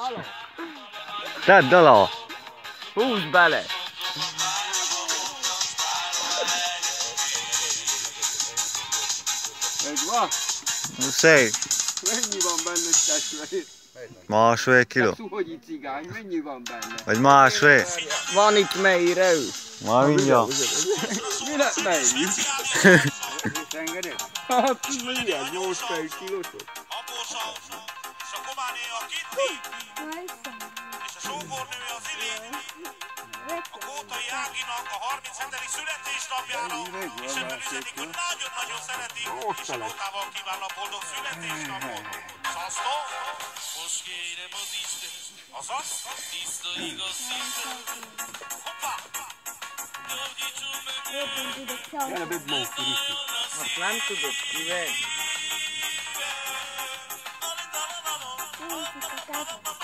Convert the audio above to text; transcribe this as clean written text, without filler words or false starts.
Tedd alá! Húzd bele! Megvan? Szép! Mennyi van benne, testvérem? Másfél kiló? Szuhogyi cigány, mennyi van benne? Vagy másfél? Van itt melyire ő? Már mindjárt. Mi lett melyik? Engeded? Hát milyen 8 kilósok? És a Kománé a Kitty, és a sógornő az Ili, a Kótai Áginak a 37. születésnapjára, és ebből üzenik, hogy nagyon-nagyon szeretik, és a Lótával kívánna boldog születésnapot. Szasztok, most kérem az Isten, azaz, tiszta igaz szívvel. Hoppá! Gyógyítson meg Most nem tudod kivenni.